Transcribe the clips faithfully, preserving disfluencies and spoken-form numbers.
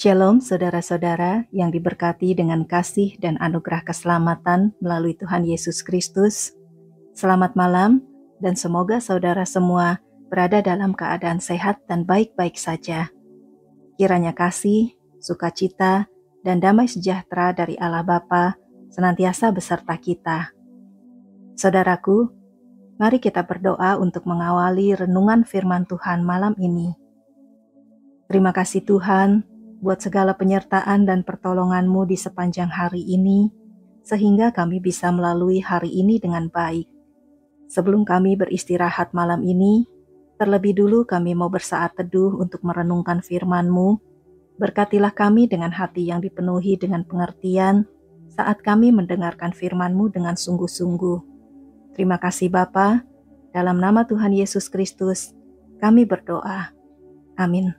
Shalom saudara-saudara yang diberkati dengan kasih dan anugerah keselamatan melalui Tuhan Yesus Kristus. Selamat malam dan semoga saudara semua berada dalam keadaan sehat dan baik-baik saja. Kiranya kasih, sukacita, dan damai sejahtera dari Allah Bapa senantiasa beserta kita. Saudaraku, mari kita berdoa untuk mengawali renungan firman Tuhan malam ini. Terima kasih Tuhan buat segala penyertaan dan pertolongan-Mu di sepanjang hari ini, sehingga kami bisa melalui hari ini dengan baik. Sebelum kami beristirahat malam ini, terlebih dulu kami mau bersaat teduh untuk merenungkan firman-Mu. Berkatilah kami dengan hati yang dipenuhi dengan pengertian saat kami mendengarkan firman-Mu dengan sungguh-sungguh. Terima kasih Bapa, dalam nama Tuhan Yesus Kristus, kami berdoa. Amin.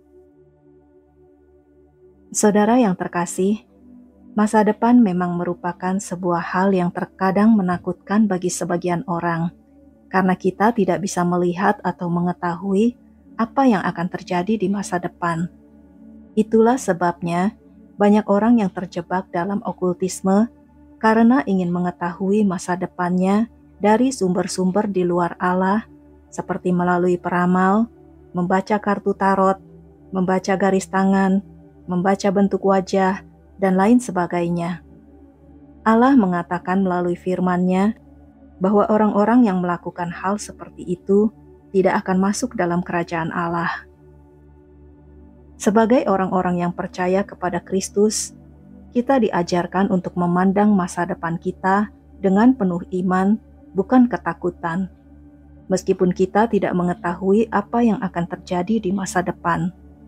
Saudara yang terkasih, masa depan memang merupakan sebuah hal yang terkadang menakutkan bagi sebagian orang, karena kita tidak bisa melihat atau mengetahui apa yang akan terjadi di masa depan. Itulah sebabnya banyak orang yang terjebak dalam okultisme karena ingin mengetahui masa depannya dari sumber-sumber di luar Allah, seperti melalui peramal, membaca kartu tarot, membaca garis tangan, membaca bentuk wajah, dan lain sebagainya. Allah mengatakan melalui firman-Nya bahwa orang-orang yang melakukan hal seperti itu tidak akan masuk dalam kerajaan Allah. Sebagai orang-orang yang percaya kepada Kristus, kita diajarkan untuk memandang masa depan kita dengan penuh iman, bukan ketakutan. Meskipun kita tidak mengetahui apa yang akan terjadi di masa depan.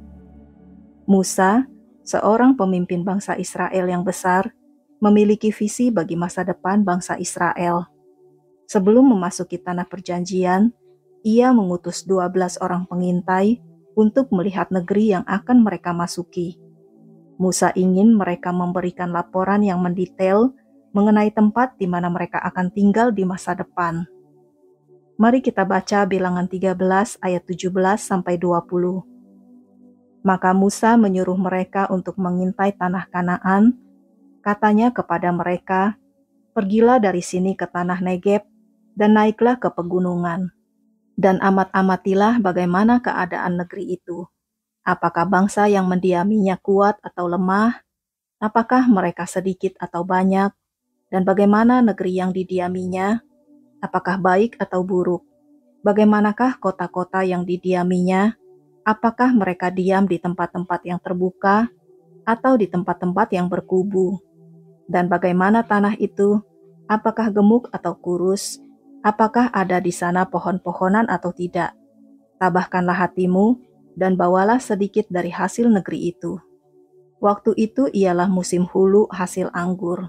Musa, seorang pemimpin bangsa Israel yang besar, memiliki visi bagi masa depan bangsa Israel. Sebelum memasuki tanah perjanjian, ia mengutus dua belas orang pengintai untuk melihat negeri yang akan mereka masuki. Musa ingin mereka memberikan laporan yang mendetail mengenai tempat di mana mereka akan tinggal di masa depan. Mari kita baca Bilangan tiga belas ayat tujuh belas sampai dua puluh. Maka Musa menyuruh mereka untuk mengintai tanah Kanaan. Katanya kepada mereka, "Pergilah dari sini ke tanah Negeb, dan naiklah ke pegunungan. Dan amat-amatilah bagaimana keadaan negeri itu. Apakah bangsa yang mendiaminya kuat atau lemah? Apakah mereka sedikit atau banyak? Dan bagaimana negeri yang didiaminya? Apakah baik atau buruk? Bagaimanakah kota-kota yang didiaminya? Apakah mereka diam di tempat-tempat yang terbuka atau di tempat-tempat yang berkubu? Dan bagaimana tanah itu? Apakah gemuk atau kurus? Apakah ada di sana pohon-pohonan atau tidak? Tabahkanlah hatimu dan bawalah sedikit dari hasil negeri itu." Waktu itu ialah musim hulu hasil anggur.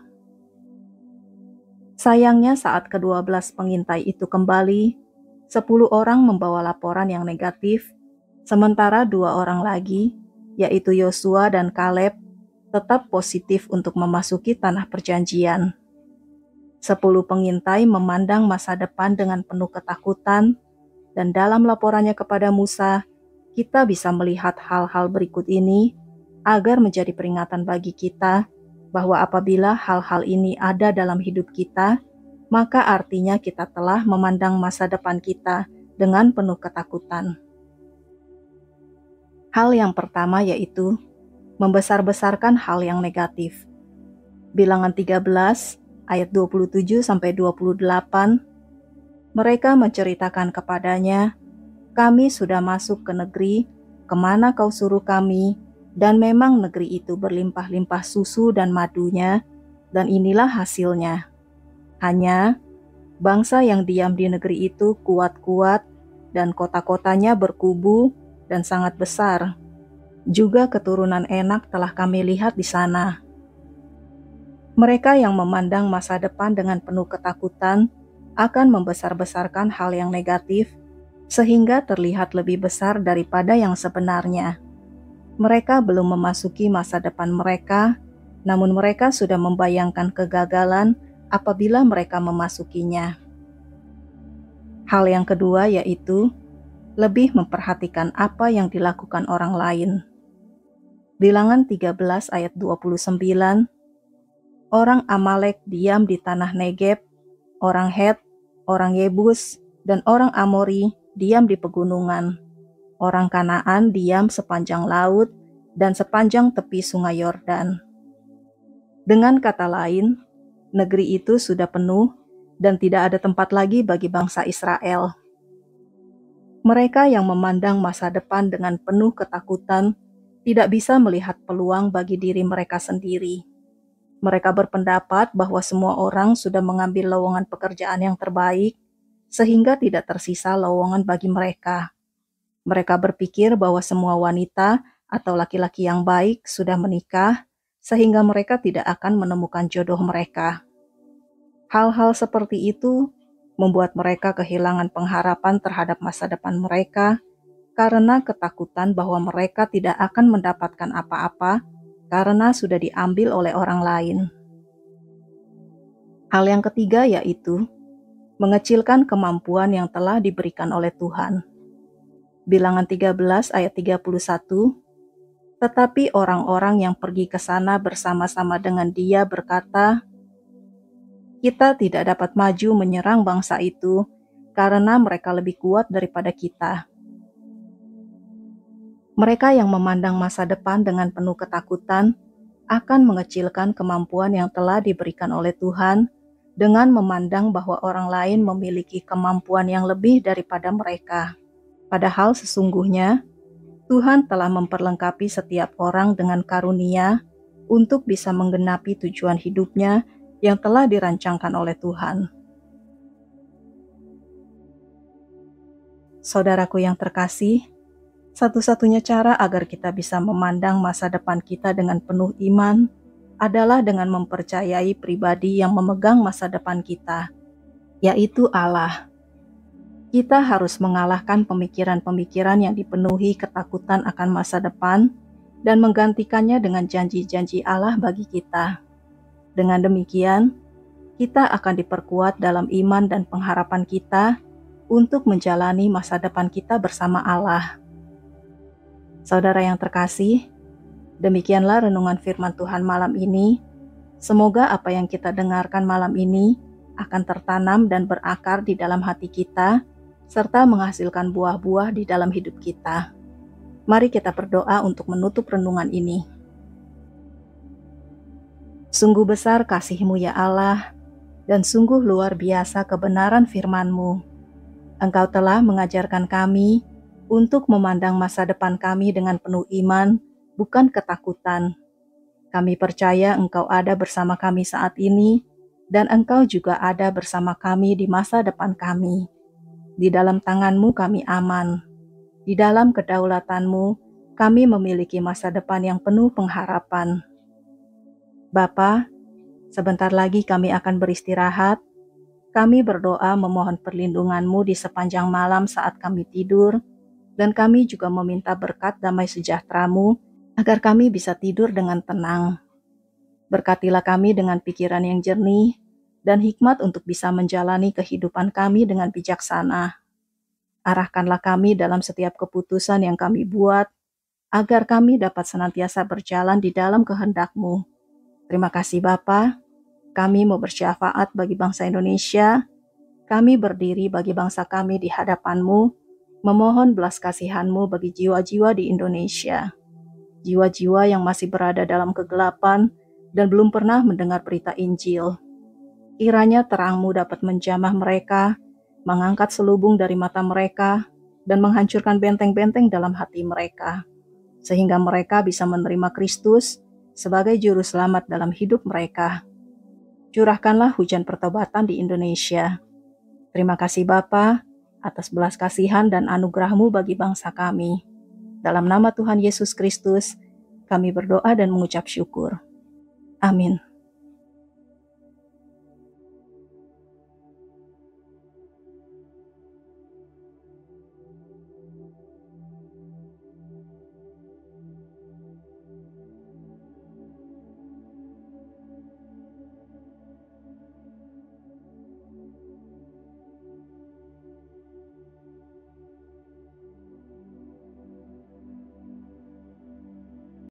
Sayangnya saat kedua belas pengintai itu kembali, sepuluh orang membawa laporan yang negatif, sementara dua orang lagi, yaitu Yosua dan Kaleb, tetap positif untuk memasuki tanah perjanjian. Sepuluh pengintai memandang masa depan dengan penuh ketakutan, dan dalam laporannya kepada Musa, kita bisa melihat hal-hal berikut ini agar menjadi peringatan bagi kita bahwa apabila hal-hal ini ada dalam hidup kita, maka artinya kita telah memandang masa depan kita dengan penuh ketakutan. Hal yang pertama yaitu membesar-besarkan hal yang negatif. Bilangan tiga belas ayat dua puluh tujuh sampai dua puluh delapan, mereka menceritakan kepadanya, "Kami sudah masuk ke negeri kemana kau suruh kami, dan memang negeri itu berlimpah-limpah susu dan madunya, dan inilah hasilnya. Hanya bangsa yang diam di negeri itu kuat-kuat, dan kota-kotanya berkubu dan sangat besar. Juga keturunan enak telah kami lihat di sana." Mereka yang memandang masa depan dengan penuh ketakutan akan membesar-besarkan hal yang negatif, sehingga terlihat lebih besar daripada yang sebenarnya. Mereka belum memasuki masa depan mereka, namun mereka sudah membayangkan kegagalan apabila mereka memasukinya. Hal yang kedua yaitu lebih memperhatikan apa yang dilakukan orang lain. Bilangan tiga belas ayat dua puluh sembilan, orang Amalek diam di tanah Negeb, orang Het, orang Yebus, dan orang Amori diam di pegunungan. Orang Kanaan diam sepanjang laut dan sepanjang tepi sungai Yordan. Dengan kata lain, negeri itu sudah penuh dan tidak ada tempat lagi bagi bangsa Israel. Mereka yang memandang masa depan dengan penuh ketakutan tidak bisa melihat peluang bagi diri mereka sendiri. Mereka berpendapat bahwa semua orang sudah mengambil lowongan pekerjaan yang terbaik, sehingga tidak tersisa lowongan bagi mereka. Mereka berpikir bahwa semua wanita atau laki-laki yang baik sudah menikah, sehingga mereka tidak akan menemukan jodoh mereka. Hal-hal seperti itu membuat mereka kehilangan pengharapan terhadap masa depan mereka, karena ketakutan bahwa mereka tidak akan mendapatkan apa-apa karena sudah diambil oleh orang lain. Hal yang ketiga yaitu mengecilkan kemampuan yang telah diberikan oleh Tuhan. Bilangan tiga belas ayat tiga puluh satu, tetapi orang-orang yang pergi ke sana bersama-sama dengan dia berkata, kita tidak dapat maju menyerang bangsa itu karena mereka lebih kuat daripada kita. Mereka yang memandang masa depan dengan penuh ketakutan akan mengecilkan kemampuan yang telah diberikan oleh Tuhan dengan memandang bahwa orang lain memiliki kemampuan yang lebih daripada mereka. Padahal sesungguhnya, Tuhan telah memperlengkapi setiap orang dengan karunia untuk bisa menggenapi tujuan hidupnya yang telah dirancangkan oleh Tuhan. Saudaraku yang terkasih, satu-satunya cara agar kita bisa memandang masa depan kita dengan penuh iman adalah dengan mempercayai pribadi yang memegang masa depan kita, yaitu Allah. Kita harus mengalahkan pemikiran-pemikiran yang dipenuhi ketakutan akan masa depan dan menggantikannya dengan janji-janji Allah bagi kita. Dengan demikian, kita akan diperkuat dalam iman dan pengharapan kita untuk menjalani masa depan kita bersama Allah. Saudara yang terkasih, demikianlah renungan firman Tuhan malam ini. Semoga apa yang kita dengarkan malam ini akan tertanam dan berakar di dalam hati kita, serta menghasilkan buah-buah di dalam hidup kita. Mari kita berdoa untuk menutup renungan ini. Sungguh besar kasih-Mu ya Allah, dan sungguh luar biasa kebenaran firman-Mu. Engkau telah mengajarkan kami untuk memandang masa depan kami dengan penuh iman, bukan ketakutan. Kami percaya Engkau ada bersama kami saat ini, dan Engkau juga ada bersama kami di masa depan kami. Di dalam tangan-Mu kami aman. Di dalam kedaulatan-Mu, kami memiliki masa depan yang penuh pengharapan. Bapa, sebentar lagi kami akan beristirahat. Kami berdoa memohon perlindungan-Mu di sepanjang malam saat kami tidur, dan kami juga meminta berkat damai sejahtera-Mu agar kami bisa tidur dengan tenang. Berkatilah kami dengan pikiran yang jernih dan hikmat untuk bisa menjalani kehidupan kami dengan bijaksana. Arahkanlah kami dalam setiap keputusan yang kami buat, agar kami dapat senantiasa berjalan di dalam kehendak-Mu. Terima kasih Bapa. Kami mau bersyafaat bagi bangsa Indonesia. Kami berdiri bagi bangsa kami di hadapan-Mu, memohon belas kasihan-Mu bagi jiwa-jiwa di Indonesia. Jiwa-jiwa yang masih berada dalam kegelapan dan belum pernah mendengar berita Injil. Kiranya terang-Mu dapat menjamah mereka, mengangkat selubung dari mata mereka, dan menghancurkan benteng-benteng dalam hati mereka, sehingga mereka bisa menerima Kristus sebagai juru selamat dalam hidup mereka. Curahkanlah hujan pertobatan di Indonesia. Terima kasih Bapa atas belas kasihan dan anugerah-Mu bagi bangsa kami. Dalam nama Tuhan Yesus Kristus, kami berdoa dan mengucap syukur. Amin.